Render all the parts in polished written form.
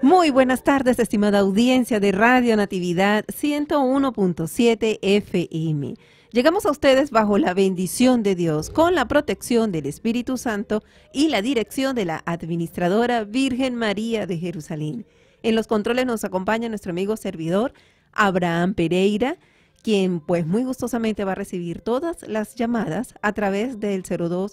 Muy buenas tardes, estimada audiencia de Radio Natividad 101.7 FM. Llegamos a ustedes bajo la bendición de Dios, con la protección del Espíritu Santo y la dirección de la Administradora Virgen María de Jerusalén. En los controles nos acompaña nuestro amigo servidor, Abraham Pereira, quien pues muy gustosamente va a recibir todas las llamadas a través del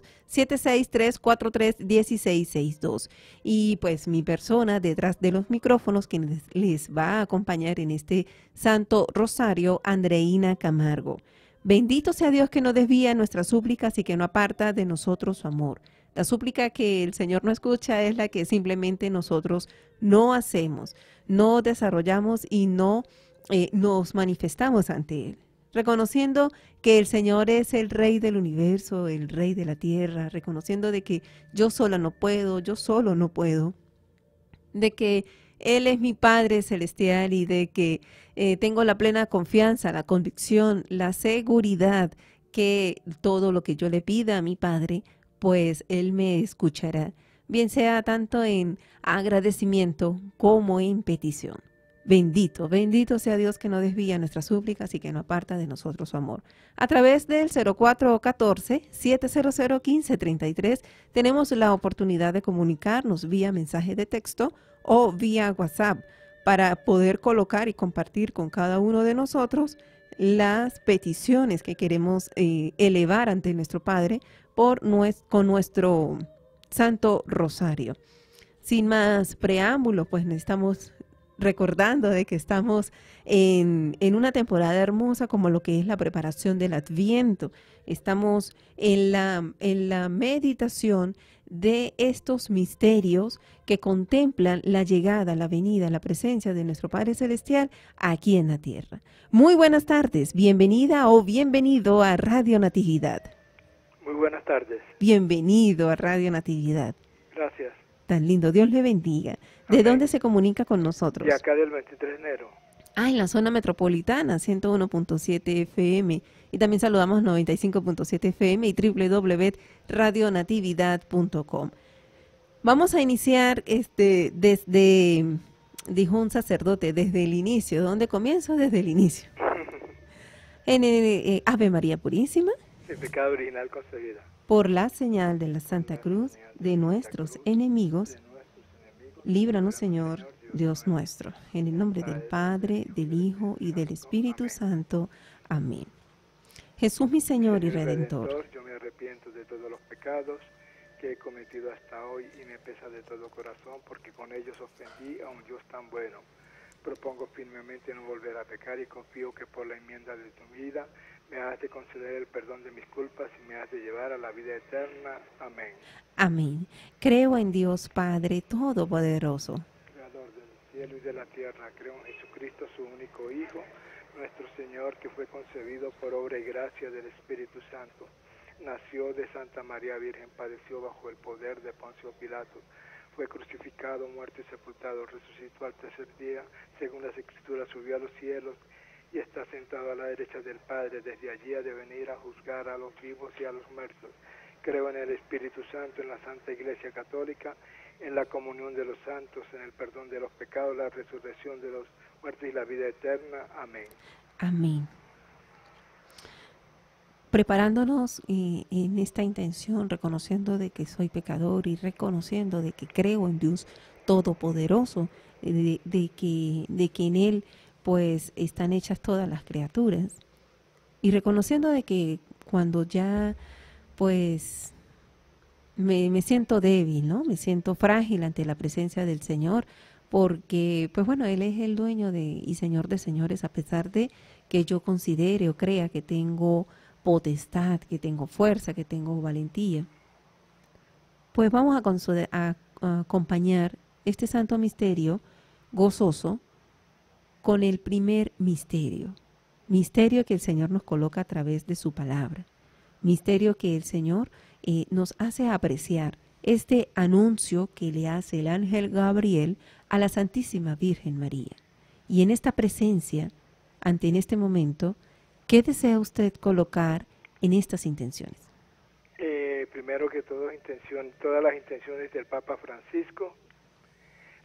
02-76343-1662. Y pues mi persona detrás de los micrófonos, quien les va a acompañar en este Santo Rosario, Andreina Camargo. Bendito sea Dios que no desvía nuestras súplicas y que no aparta de nosotros su amor. La súplica que el Señor no escucha es la que simplemente nosotros no hacemos, no desarrollamos y no nos manifestamos ante Él, reconociendo que el Señor es el Rey del universo, el Rey de la tierra, reconociendo de que yo sola no puedo, yo solo no puedo, de que Él es mi Padre celestial y de que tengo la plena confianza, la convicción, la seguridad que todo lo que yo le pida a mi Padre, pues Él me escuchará, bien sea tanto en agradecimiento como en petición. Bendito, bendito sea Dios que no desvía nuestras súplicas y que no aparta de nosotros su amor. A través del 0414-700-1533 tenemos la oportunidad de comunicarnos vía mensaje de texto o vía WhatsApp para poder colocar y compartir con cada uno de nosotros las peticiones que queremos elevar ante nuestro Padre con nuestro Santo Rosario. Sin más preámbulo, pues necesitamos recordando de que estamos en una temporada hermosa como lo que es la preparación del Adviento. Estamos en la meditación de estos misterios que contemplan la llegada, la venida, la presencia de nuestro Padre Celestial aquí en la tierra. Muy buenas tardes, bienvenida o bienvenido a Radio Natividad. Muy buenas tardes. Bienvenido a Radio Natividad. Gracias. Tan lindo, Dios le bendiga. ¿De Amén. dónde se comunica con nosotros? De acá del 23 de enero. En la zona metropolitana, 101.7 FM. Y también saludamos 95.7 FM y www.radionatividad.com. Vamos a iniciar dijo un sacerdote, desde el inicio. ¿Dónde comienzo? Desde el inicio. En el Ave María Purísima. El pecado original concebida. Por la señal de la Santa Cruz de nuestros enemigos, líbranos, Señor, Dios nuestro. En el nombre del Padre, del Hijo y del Espíritu Santo. Amén. Jesús, mi Señor y Redentor. Yo me arrepiento de todos los pecados que he cometido hasta hoy y me pesa de todo corazón porque con ellos ofendí a un Dios tan bueno. Propongo firmemente no volver a pecar y confío que por la enmienda de tu vida me has de conceder el perdón de mis culpas y me has de llevar a la vida eterna. Amén. Amén. Creo en Dios Padre Todopoderoso, Creador del cielo y de la tierra. Creo en Jesucristo, su único Hijo, nuestro Señor, que fue concebido por obra y gracia del Espíritu Santo. Nació de Santa María Virgen, padeció bajo el poder de Poncio Pilato. Fue crucificado, muerto y sepultado, resucitó al tercer día, según las Escrituras, subió a los cielos y está sentado a la derecha del Padre. Desde allí ha de venir a juzgar a los vivos y a los muertos. Creo en el Espíritu Santo, en la Santa Iglesia Católica, en la comunión de los santos, en el perdón de los pecados, la resurrección de los muertos y la vida eterna. Amén. Amén. Preparándonos en esta intención, reconociendo de que soy pecador y reconociendo de que creo en Dios Todopoderoso, de que en Él pues están hechas todas las criaturas, y reconociendo de que cuando ya pues me siento débil, ¿no? Me siento frágil ante la presencia del Señor, porque pues bueno, Él es el dueño y Señor de señores, a pesar de que yo considere o crea que tengo potestad, que tengo fuerza, que tengo valentía. Pues vamos a acompañar este santo misterio gozoso con el primer misterio que el Señor nos coloca a través de su palabra, misterio que el Señor nos hace apreciar, este anuncio que le hace el ángel Gabriel a la Santísima Virgen María. Y en esta presencia, en este momento, ¿qué desea usted colocar en estas intenciones? Primero que todo, todas las intenciones del Papa Francisco,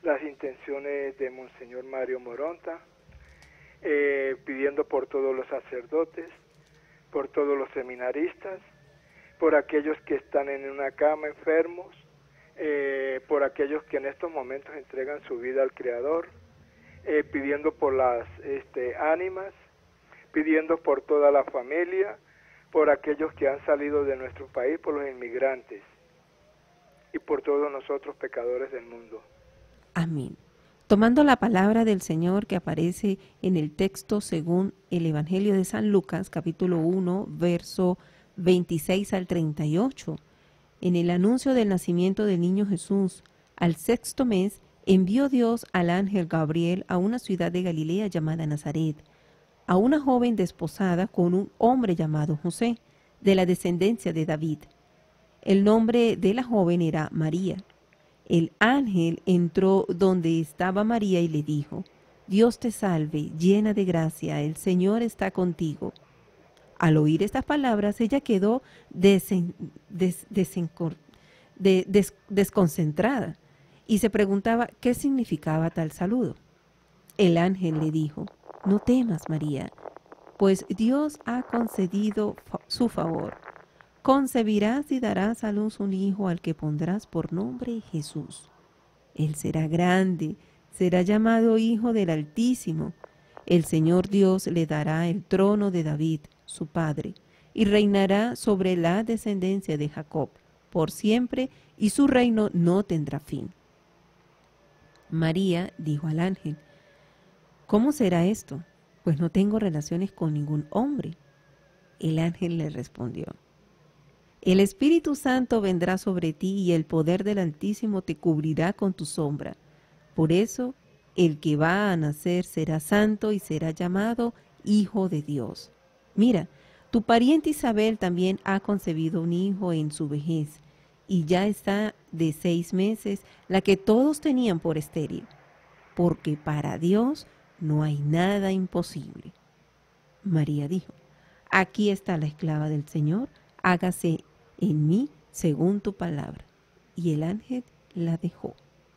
las intenciones de Monseñor Mario Moronta, pidiendo por todos los sacerdotes, por todos los seminaristas, por aquellos que están en una cama enfermos, por aquellos que en estos momentos entregan su vida al Creador, pidiendo por las ánimas, pidiendo por toda la familia, por aquellos que han salido de nuestro país, por los inmigrantes y por todos nosotros pecadores del mundo. Amén. Tomando la palabra del Señor que aparece en el texto según el Evangelio de San Lucas, capítulo 1, verso 26 al 38, en el anuncio del nacimiento del niño Jesús, al 6º mes, envió Dios al ángel Gabriel a una ciudad de Galilea llamada Nazaret, a una joven desposada con un hombre llamado José, de la descendencia de David. El nombre de la joven era María. El ángel entró donde estaba María y le dijo: Dios te salve, llena de gracia, el Señor está contigo. Al oír estas palabras, ella quedó desconcentrada y se preguntaba qué significaba tal saludo. El ángel le dijo: No temas, María, pues Dios ha concedido su favor. Concebirás y darás a luz un hijo al que pondrás por nombre Jesús. Él será grande, será llamado Hijo del Altísimo. El Señor Dios le dará el trono de David, su padre, y reinará sobre la descendencia de Jacob por siempre, y su reino no tendrá fin. María dijo al ángel: ¿Cómo será esto? Pues no tengo relaciones con ningún hombre. El ángel le respondió: El Espíritu Santo vendrá sobre ti y el poder del Altísimo te cubrirá con tu sombra. Por eso, el que va a nacer será santo y será llamado Hijo de Dios. Mira, tu pariente Isabel también ha concebido un hijo en su vejez, y ya está de 6 meses, la que todos tenían por estéril, porque para Dios no hay nada imposible. María dijo: Aquí está la esclava del Señor, hágase en mí según tu palabra. Y el ángel la dejó.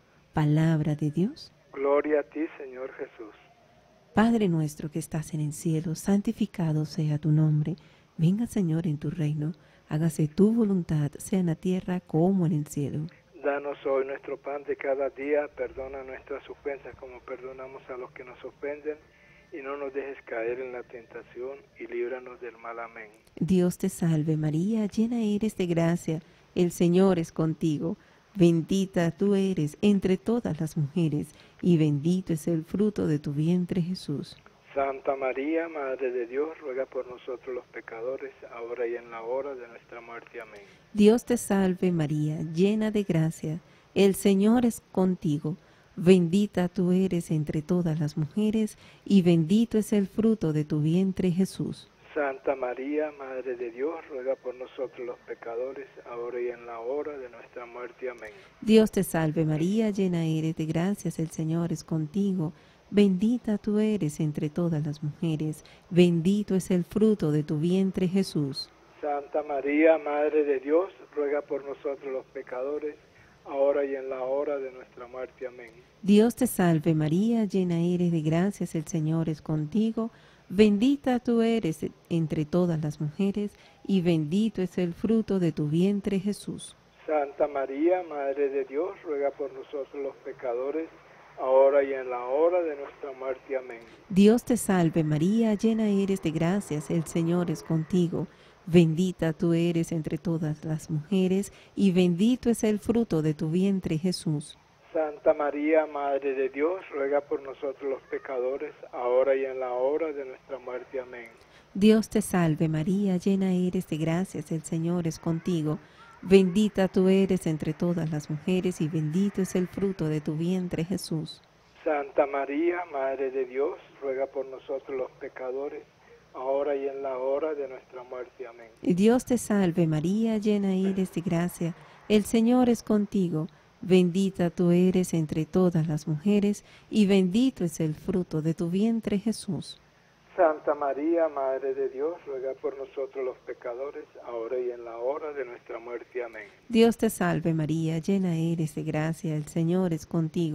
Palabra de Dios. Gloria a ti, Señor Jesús. Padre nuestro que estás en el cielo, santificado sea tu nombre. Venga, Señor, en tu reino. Hágase tu voluntad, sea en la tierra como en el cielo. Danos hoy nuestro pan de cada día. Perdona nuestras ofensas como perdonamos a los que nos ofenden. Y no nos dejes caer en la tentación, y líbranos del mal. Amén. Dios te salve María, llena eres de gracia, el Señor es contigo. Bendita tú eres entre todas las mujeres, y bendito es el fruto de tu vientre Jesús. Santa María, Madre de Dios, ruega por nosotros los pecadores, ahora y en la hora de nuestra muerte. Amén. Dios te salve María, llena de gracia, el Señor es contigo. Bendita tú eres entre todas las mujeres, y bendito es el fruto de tu vientre Jesús. Santa María, Madre de Dios, ruega por nosotros los pecadores, ahora y en la hora de nuestra muerte. Amén. Dios te salve María, llena eres de gracias, el Señor es contigo. Bendita tú eres entre todas las mujeres, bendito es el fruto de tu vientre Jesús. Santa María, Madre de Dios, ruega por nosotros los pecadores, ahora y en la hora de nuestra muerte. Amén. Dios te salve María, llena eres de gracias, el Señor es contigo. Bendita tú eres entre todas las mujeres, y bendito es el fruto de tu vientre Jesús. Santa María, Madre de Dios, ruega por nosotros los pecadores, ahora y en la hora de nuestra muerte. Amén. Dios te salve María, llena eres de gracias, el Señor es contigo. Bendita tú eres entre todas las mujeres, y bendito es el fruto de tu vientre Jesús. Santa María, Madre de Dios, ruega por nosotros los pecadores, ahora y en la hora de nuestra muerte. Amén. Dios te salve María, llena eres de gracias, el Señor es contigo. Bendita tú eres entre todas las mujeres, y bendito es el fruto de tu vientre Jesús. Santa María, Madre de Dios, ruega por nosotros los pecadores, ahora y en la hora de nuestra muerte. Amén. Dios te salve María, llena eres de gracia, el Señor es contigo. Bendita tú eres entre todas las mujeres, y bendito es el fruto de tu vientre Jesús. Santa María, Madre de Dios, ruega por nosotros los pecadores, ahora y en la hora de nuestra muerte. Amén. Dios te salve María, llena eres de gracia, el Señor es contigo.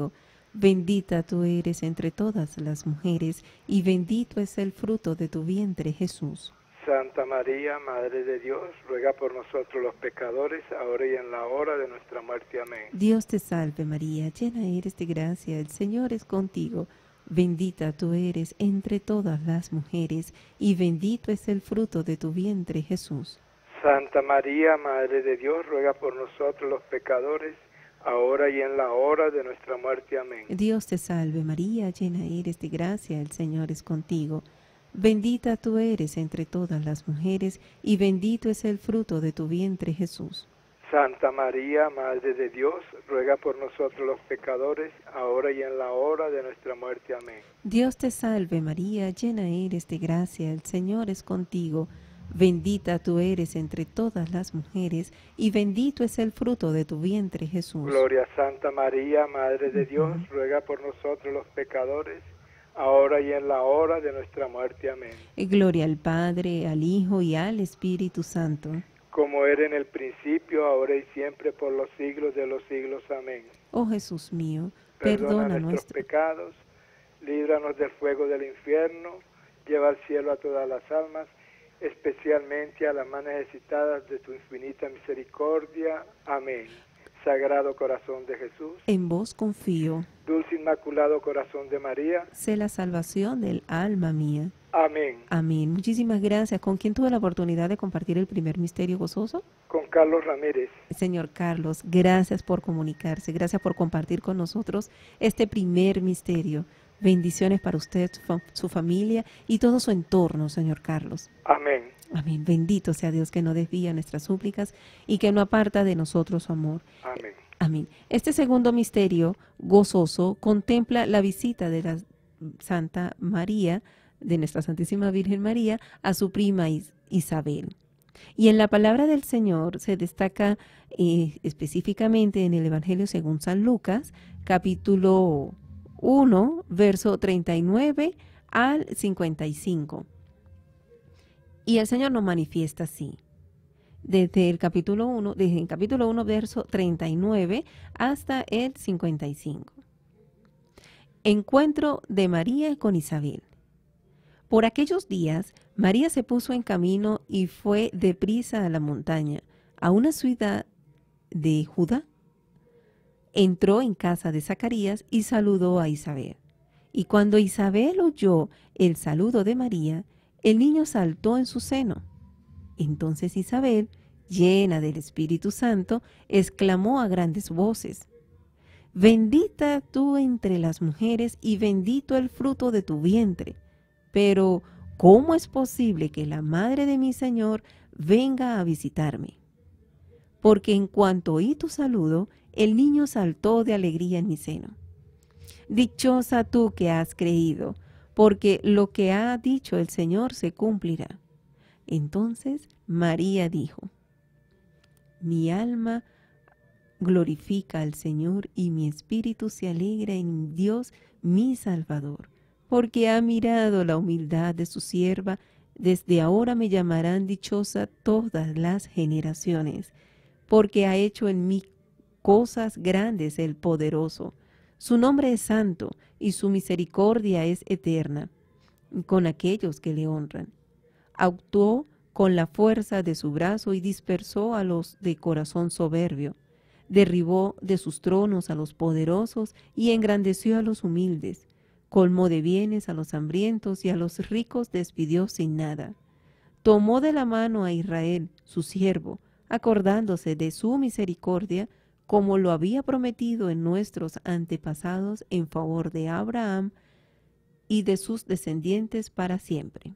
Bendita tú eres entre todas las mujeres, y bendito es el fruto de tu vientre, Jesús. Santa María, Madre de Dios, ruega por nosotros los pecadores, ahora y en la hora de nuestra muerte. Amén. Dios te salve María, llena eres de gracia, el Señor es contigo. Bendita tú eres entre todas las mujeres, y bendito es el fruto de tu vientre, Jesús. Santa María, Madre de Dios, ruega por nosotros los pecadores, ahora y en la hora de nuestra muerte. Amén. Dios te salve María, llena eres de gracia, el Señor es contigo. Bendita tú eres entre todas las mujeres, y bendito es el fruto de tu vientre, Jesús. Santa María, Madre de Dios, ruega por nosotros los pecadores, ahora y en la hora de nuestra muerte. Amén. Dios te salve María, llena eres de gracia, el Señor es contigo. Bendita tú eres entre todas las mujeres, y bendito es el fruto de tu vientre, Jesús. Gloria a Santa María, Madre de Dios, ruega por nosotros los pecadores, ahora y en la hora de nuestra muerte. Amén. Gloria al Padre, al Hijo y al Espíritu Santo. Como era en el principio, ahora y siempre, por los siglos de los siglos. Amén. Oh Jesús mío, Perdona perdona nuestros pecados, líbranos del fuego del infierno, lleva al cielo a todas las almas, especialmente a las más necesitadas de tu infinita misericordia. Amén. Sagrado Corazón de Jesús, En vos confío, Dulce Inmaculado Corazón de María. sé la salvación del alma mía. Amén. Amén. Muchísimas gracias. ¿Con quién tuve la oportunidad de compartir el primer misterio gozoso? Con Carlos Ramírez. Señor Carlos, gracias por comunicarse, gracias por compartir con nosotros este primer misterio. Bendiciones para usted, su familia y todo su entorno, señor Carlos. Amén. Amén. Bendito sea Dios que no desvía nuestras súplicas y que no aparta de nosotros su amor. Amén. Amén. Este segundo misterio gozoso contempla la visita de la Santa María, de nuestra Santísima Virgen María, a su prima Isabel. Y en la palabra del Señor se destaca específicamente en el Evangelio según San Lucas, capítulo 1, verso 39 al 55. Y el Señor nos manifiesta así. Desde el capítulo 1, verso 39 hasta el 55. Encuentro de María con Isabel. Por aquellos días, María se puso en camino y fue deprisa a la montaña, a una ciudad de Judá. Entró en casa de Zacarías y saludó a Isabel. Y cuando Isabel oyó el saludo de María, el niño saltó en su seno. Entonces Isabel, llena del Espíritu Santo, exclamó a grandes voces: Bendita tú entre las mujeres y bendito el fruto de tu vientre. Pero, ¿cómo es posible que la madre de mi Señor venga a visitarme? Porque en cuanto oí tu saludo, el niño saltó de alegría en mi seno. Dichosa tú que has creído, porque lo que ha dicho el Señor se cumplirá. Entonces María dijo: Mi alma glorifica al Señor y mi espíritu se alegra en Dios mi Salvador, porque ha mirado la humildad de su sierva. Desde ahora me llamarán dichosa todas las generaciones, porque ha hecho en mí cosas grandes el poderoso. Su nombre es santo y su misericordia es eterna con aquellos que le honran. Actuó con la fuerza de su brazo y dispersó a los de corazón soberbio. Derribó de sus tronos a los poderosos y engrandeció a los humildes. Colmó de bienes a los hambrientos y a los ricos despidió sin nada. Tomó de la mano a Israel, su siervo, acordándose de su misericordia, como lo había prometido en nuestros antepasados en favor de Abraham y de sus descendientes para siempre.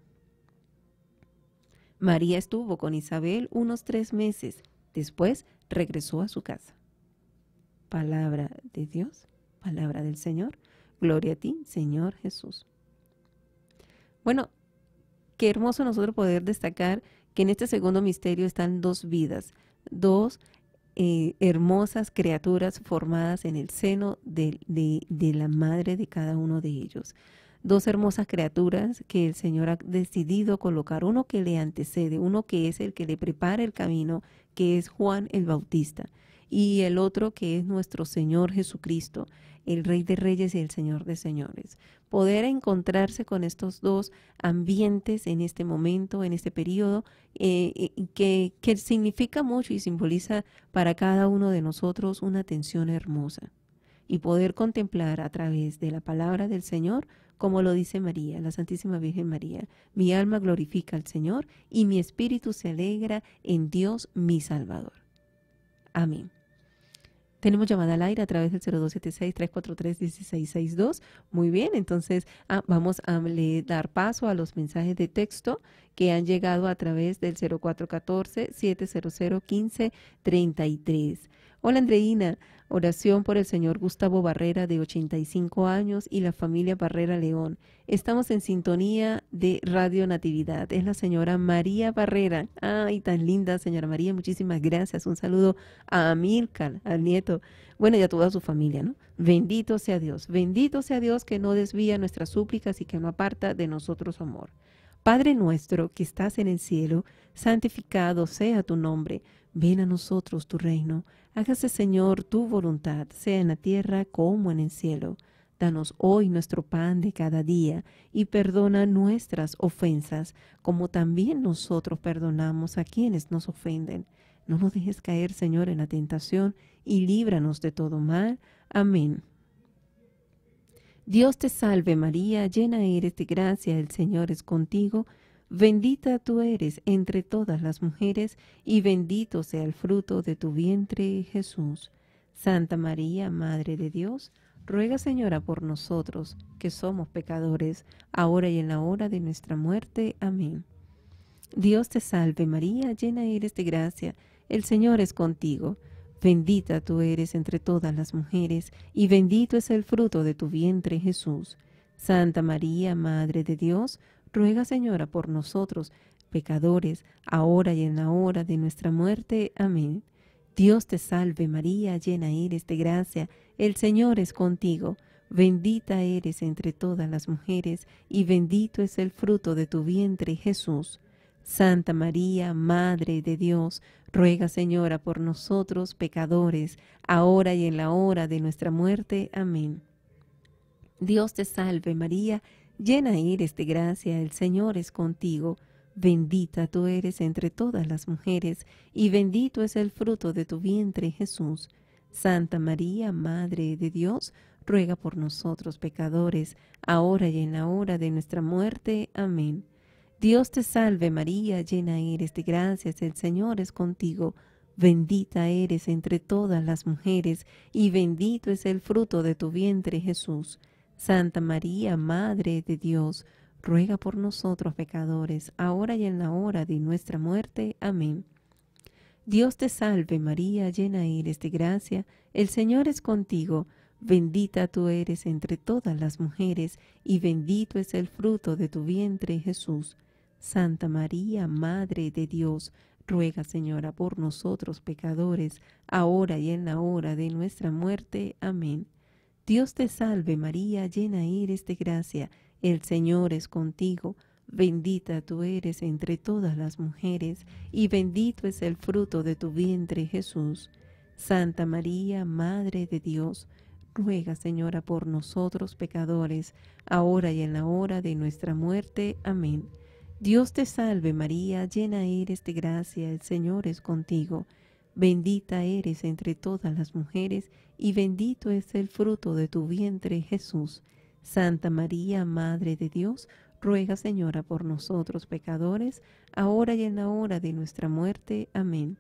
María estuvo con Isabel unos 3 meses. Después regresó a su casa. Palabra de Dios, palabra del Señor. Gloria a ti, Señor Jesús. Bueno, qué hermoso nosotros poder destacar que en este segundo misterio están 2 vidas, 2 hermosas criaturas formadas en el seno de la madre de cada uno de ellos. 2 hermosas criaturas que el Señor ha decidido colocar, uno que le antecede, uno que es el que le prepara el camino, que es Juan el Bautista, y el otro que es nuestro Señor Jesucristo, el Rey de Reyes y el Señor de Señores. Poder encontrarse con estos dos ambientes en este momento, en este periodo, que significa mucho y simboliza para cada uno de nosotros una atención hermosa. Y poder contemplar a través de la palabra del Señor, como lo dice María, la Santísima Virgen María: mi alma glorifica al Señor y mi espíritu se alegra en Dios mi Salvador. Amén. Tenemos llamada al aire a través del 0276-343-1662. Muy bien, entonces vamos a dar paso a los mensajes de texto que han llegado a través del 0414-700-1533. Hola Andreina, oración por el señor Gustavo Barrera, de 85 años, y la familia Barrera León. Estamos en sintonía de Radio Natividad. Es la señora María Barrera. Ay, tan linda señora María, muchísimas gracias. Un saludo a Amílcar, al nieto, bueno, y a toda su familia, ¿no? Bendito sea Dios que no desvía nuestras súplicas y que no aparta de nosotros su amor. Padre nuestro que estás en el cielo, santificado sea tu nombre. Ven a nosotros tu reino. Hágase, Señor, tu voluntad, sea en la tierra como en el cielo. Danos hoy nuestro pan de cada día y perdona nuestras ofensas, como también nosotros perdonamos a quienes nos ofenden. No nos dejes caer, Señor, en la tentación, y líbranos de todo mal. Amén. Dios te salve María, llena eres de gracia, el Señor es contigo. Bendita tú eres entre todas las mujeres, y bendito sea el fruto de tu vientre, Jesús. Santa María, Madre de Dios, ruega, Señora, por nosotros, que somos pecadores, ahora y en la hora de nuestra muerte. Amén. Dios te salve María, llena eres de gracia, el Señor es contigo. Bendita tú eres entre todas las mujeres, y bendito es el fruto de tu vientre, Jesús. Santa María, Madre de Dios, ruega, Señora, por nosotros, pecadores, ahora y en la hora de nuestra muerte. Amén. Dios te salve María, llena eres de gracia, el Señor es contigo. Bendita eres entre todas las mujeres, y bendito es el fruto de tu vientre, Jesús. Santa María, Madre de Dios, ruega, Señora, por nosotros pecadores, ahora y en la hora de nuestra muerte. Amén. Dios te salve María, llena eres de gracia, el Señor es contigo. Bendita tú eres entre todas las mujeres, y bendito es el fruto de tu vientre, Jesús. Santa María, Madre de Dios, ruega por nosotros pecadores, ahora y en la hora de nuestra muerte. Amén. Dios te salve María, llena eres de gracias, el Señor es contigo. Bendita eres entre todas las mujeres, y bendito es el fruto de tu vientre, Jesús. Santa María, Madre de Dios, ruega por nosotros pecadores, ahora y en la hora de nuestra muerte. Amén. Dios te salve María, llena eres de gracia, el Señor es contigo. Bendita tú eres entre todas las mujeres, y bendito es el fruto de tu vientre, Jesús. Santa María, Madre de Dios, ruega, Señora, por nosotros pecadores, ahora y en la hora de nuestra muerte. Amén. Dios te salve María, llena eres de gracia, el Señor es contigo. Bendita tú eres entre todas las mujeres, y bendito es el fruto de tu vientre, Jesús. Santa María, Madre de Dios, ruega, Señora, por nosotros pecadores, ahora y en la hora de nuestra muerte. Amén. Dios te salve María, llena eres de gracia, el Señor es contigo. Bendita eres entre todas las mujeres, y bendito es el fruto de tu vientre, Jesús. Santa María, Madre de Dios, ruega, Señora, por nosotros pecadores, ahora y en la hora de nuestra muerte. Amén.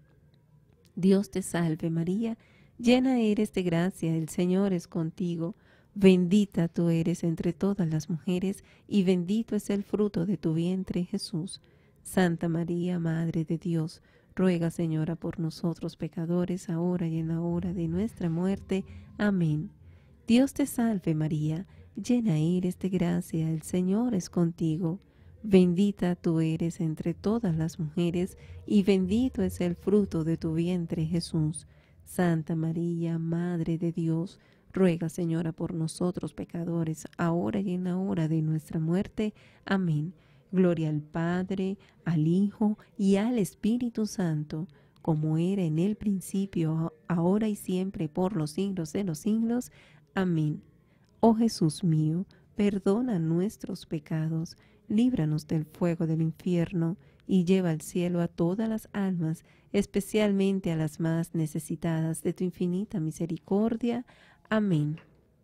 Dios te salve María, llena eres de gracia, el Señor es contigo. Bendita tú eres entre todas las mujeres, y bendito es el fruto de tu vientre, Jesús. Santa María, Madre de Dios, ruega, Señora, por nosotros pecadores, ahora y en la hora de nuestra muerte. Amén. Dios te salve María, llena eres de gracia, el Señor es contigo. Bendita tú eres entre todas las mujeres, y bendito es el fruto de tu vientre, Jesús. Santa María, Madre de Dios, ruega, Señora, por nosotros pecadores, ahora y en la hora de nuestra muerte. Amén. Gloria al Padre, al Hijo y al Espíritu Santo, como era en el principio, ahora y siempre, por los siglos de los siglos. Amén. Oh Jesús mío, perdona nuestros pecados, líbranos del fuego del infierno, y lleva al cielo a todas las almas, especialmente a las más necesitadas de tu infinita misericordia. Amén.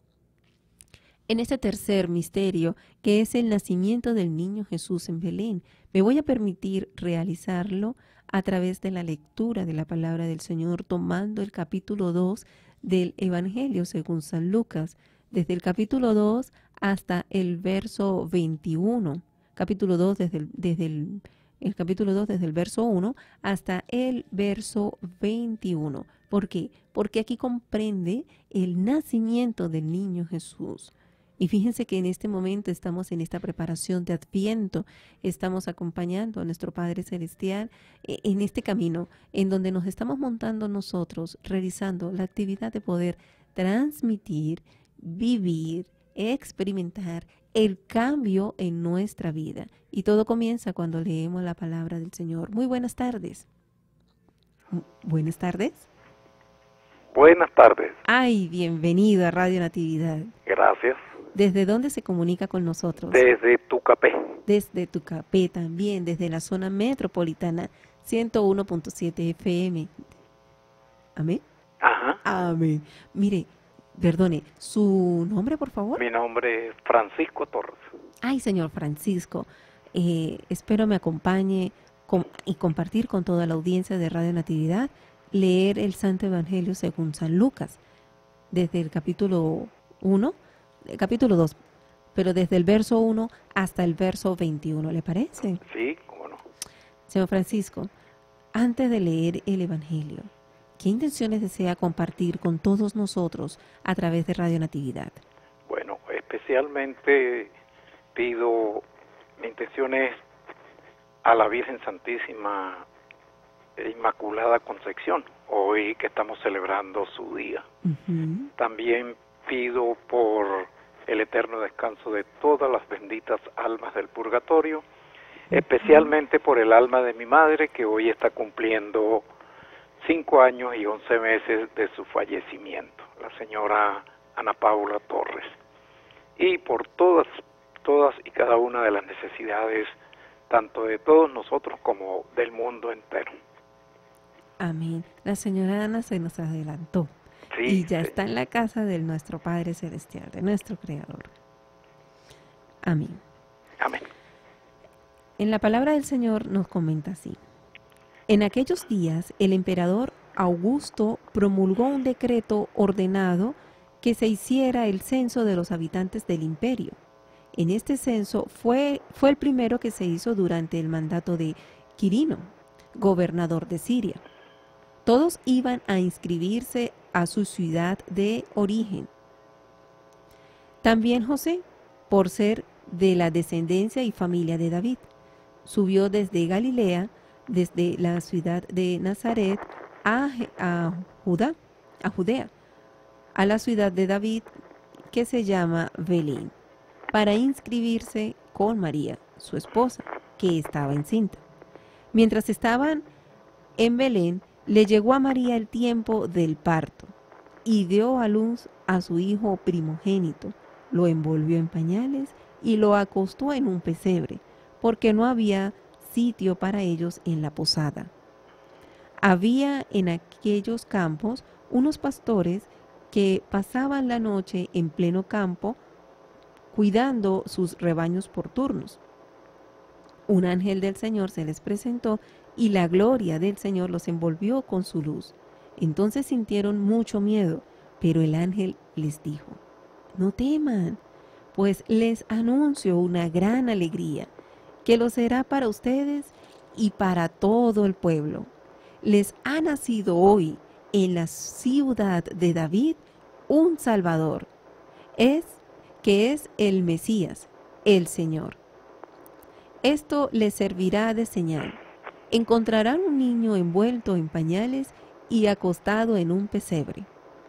En este tercer misterio, que es el nacimiento del niño Jesús en Belén, me voy a permitir realizarlo a través de la lectura de la palabra del Señor, tomando el capítulo 2 del Evangelio según San Lucas, desde el capítulo 2 hasta el verso 21. Capítulo 2 desde el capítulo 2 desde el verso 1 hasta el verso 21. ¿Por qué? Porque aquí comprende el nacimiento del niño Jesús. Y fíjense que en este momento estamos en esta preparación de Adviento, estamos acompañando a nuestro Padre Celestial en este camino en donde nos estamos montando nosotros, realizando la actividad de poder transmitir, vivir, experimentar el cambio en nuestra vida. Y todo comienza cuando leemos la palabra del Señor. Muy buenas tardes. Buenas tardes. Buenas tardes. Ay, bienvenido a Radio Natividad. Gracias. ¿Desde dónde se comunica con nosotros? Desde Tucapé. Desde Tucapé también, desde la zona metropolitana 101.7 FM. ¿Amén? Ajá. Amén. Mire, perdone, ¿su nombre, por favor? Mi nombre es Francisco Torres. Ay, señor Francisco, espero me acompañe y compartir con toda la audiencia de Radio Natividad, leer el Santo Evangelio según San Lucas, desde el capítulo 2, pero desde el verso 1 hasta el verso 21, ¿le parece? Sí, cómo no. Señor Francisco, antes de leer el Evangelio, ¿qué intenciones desea compartir con todos nosotros a través de Radio Natividad? Bueno, especialmente pido, mi intención es a la Virgen Santísima e Inmaculada Concepción, hoy que estamos celebrando su día. También pido por el eterno descanso de todas las benditas almas del purgatorio, especialmente por el alma de mi madre, que hoy está cumpliendo 5 años y 11 meses de su fallecimiento, la señora Ana Paula Torres, y por todas y cada una de las necesidades, tanto de todos nosotros como del mundo entero. Amén. La señora Ana se nos adelantó. Sí, y ya sí. está en la casa de nuestro Padre Celestial, de nuestro Creador. Amén. Amén. En la palabra del Señor nos comenta así. En aquellos días, el emperador Augusto promulgó un decreto ordenado que se hiciera el censo de los habitantes del imperio. En este censo fue el primero que se hizo durante el mandato de Quirino, gobernador de Siria. Todos iban a inscribirse a su ciudad de origen. También José, por ser de la descendencia y familia de David, subió desde Galilea, desde la ciudad de Nazaret, a Judea, a la ciudad de David, que se llama Belén, para inscribirse con María, su esposa, que estaba encinta. Mientras estaban en Belén, le llegó a María el tiempo del parto y dio a luz a su hijo primogénito, lo envolvió en pañales y lo acostó en un pesebre, porque no había sitio para ellos en la posada. Había en aquellos campos unos pastores que pasaban la noche en pleno campo cuidando sus rebaños por turnos. Un ángel del Señor se les presentó y la gloria del Señor los envolvió con su luz. Entonces sintieron mucho miedo, pero el ángel les dijo: no teman, pues les anuncio una gran alegría, que lo será para ustedes y para todo el pueblo. Les ha nacido hoy en la ciudad de David un Salvador, que es el Mesías, el Señor. Esto les servirá de señal. Encontrarán un niño envuelto en pañales y acostado en un pesebre.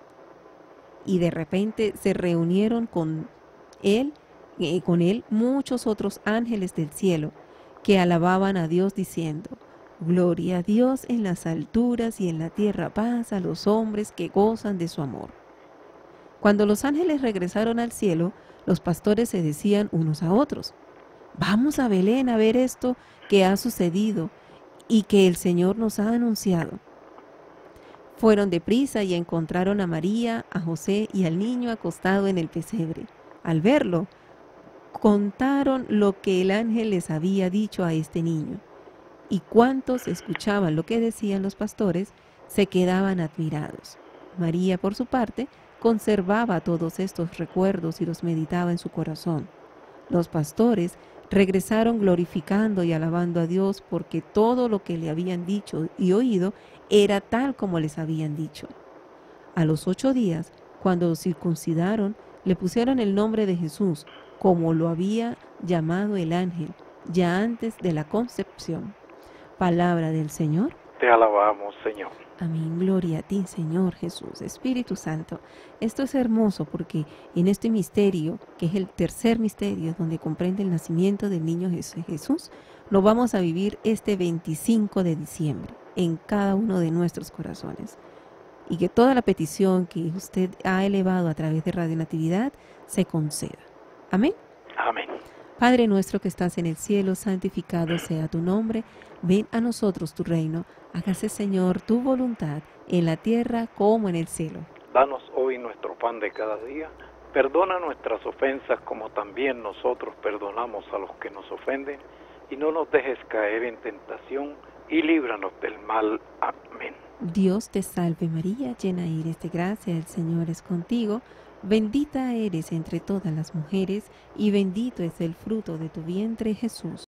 Y de repente se reunieron con él muchos otros ángeles del cielo que alababan a Dios diciendo: Gloria a Dios en las alturas y en la tierra paz a los hombres que gozan de su amor. Cuando los ángeles regresaron al cielo, los pastores se decían unos a otros: vamos a Belén a ver esto que ha sucedido y que el Señor nos ha anunciado. Fueron deprisa y encontraron a María, a José y al niño acostado en el pesebre. Al verlo, contaron lo que el ángel les había dicho a este niño. Y cuantos escuchaban lo que decían los pastores, se quedaban admirados. María, por su parte, conservaba todos estos recuerdos y los meditaba en su corazón. Los pastores regresaron glorificando y alabando a Dios porque todo lo que le habían dicho y oído era tal como les habían dicho. A los 8 días, cuando lo circuncidaron, le pusieron el nombre de Jesús, como lo había llamado el ángel, ya antes de la concepción. Palabra del Señor. Te alabamos, Señor. Amén. Gloria a ti, Señor Jesús. Espíritu Santo, esto es hermoso porque en este misterio, que es el tercer misterio donde comprende el nacimiento del niño Jesús, lo vamos a vivir este 25 de diciembre en cada uno de nuestros corazones. Y que toda la petición que usted ha elevado a través de Radio Natividad se conceda. Amén. Amén. Padre nuestro que estás en el cielo, santificado sea tu nombre. Ven a nosotros tu reino. Hágase, Señor, tu voluntad en la tierra como en el cielo. Danos hoy nuestro pan de cada día. Perdona nuestras ofensas como también nosotros perdonamos a los que nos ofenden. Y no nos dejes caer en tentación y líbranos del mal. Amén. Dios te salve María, llena eres de gracia, el Señor es contigo. Bendita eres entre todas las mujeres y bendito es el fruto de tu vientre, Jesús.